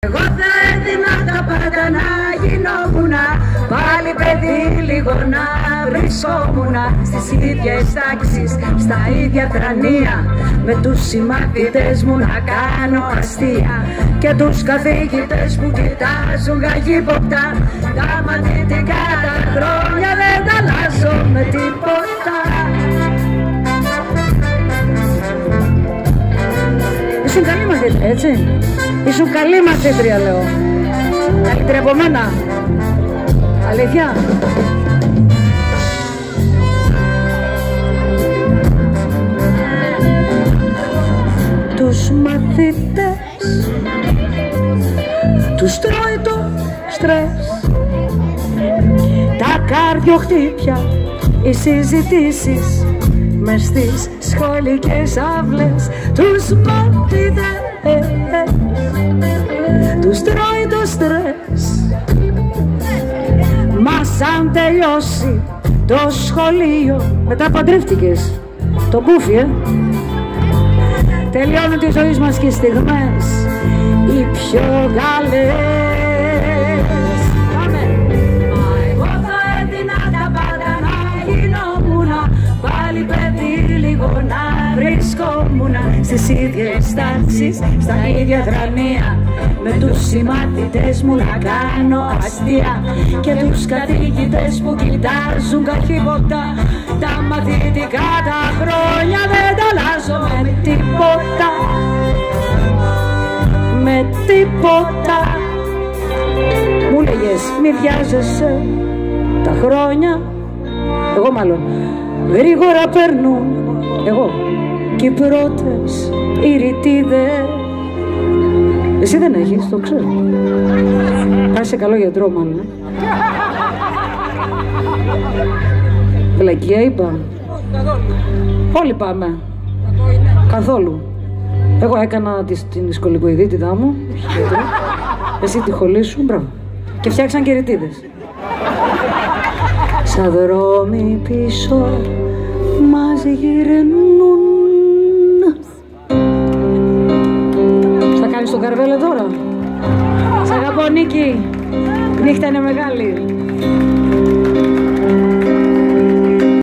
Εγώ θα έδινα τα πάντα να γινόμουνα πάλι παιδί, λίγο να βρισκόμουνα στις ίδιες τάξεις, στα ίδια τρανία, με τους συμμαθητές μου να κάνω αστεία και τους καθηγητές που κοιτάζουν καχύποπτα. Τα μαθητικά τα χρόνια δεν τα αλλάζω με τίποτα. Ήσουν καλή μαθήτρια, έτσι. Ήσουν καλή μαθήτρια, λέω. Καλύτερη από μένα. Αλήθεια. Τους μαθητές τους τρώει το στρες, τα καρδιοχτύπια, οι συζητήσεις μες στις σχολικές αυλές. Τους μαθητές τους τρώει το στρες. Μας αν τελειώσει το σχολείο, μετά παντρεύτηκες, το μπούφι, τελειώνουν τη ζωή μας και οι στιγμές οι πιο καλές. Πάμε! Μα εγώ θα έδινα τα πάντα να γινόμουνα πάλι παιδί, λίγο να βρισκόμουνα στις ίδιες τάξεις, στα ίδια τρανία, με τους συμμαθητές μου να κάνω αστεία και τους καθηγητές που κοιτάζουν καχύποπτα. Τα μαθητικά τα χρόνια δεν τα αλλάζω με τίποτα, με τίποτα. Μου λέγες μη βιάζεσαι, τα χρόνια, εγώ μάλλον, γρήγορα περνούν, εγώ και οι πρώτες οι ρητίδες. Εσύ δεν έχεις, το ξέρω. Πας σε καλό γιατρό μάλλον. Βλακεία είπα. Όλοι πάμε. Καθόλου. Εγώ έκανα την σκολικοειδίτιδά μου. Εσύ τη χολή σου, μπράβο. Και φτιάξαν και ρητίδες. Σαν δρόμοι πίσω μας γυρνούν. Θα κάνεις τον καρβέλε τώρα. Σ' αγαπώ Νίκη. Νύχτα είναι μεγάλη.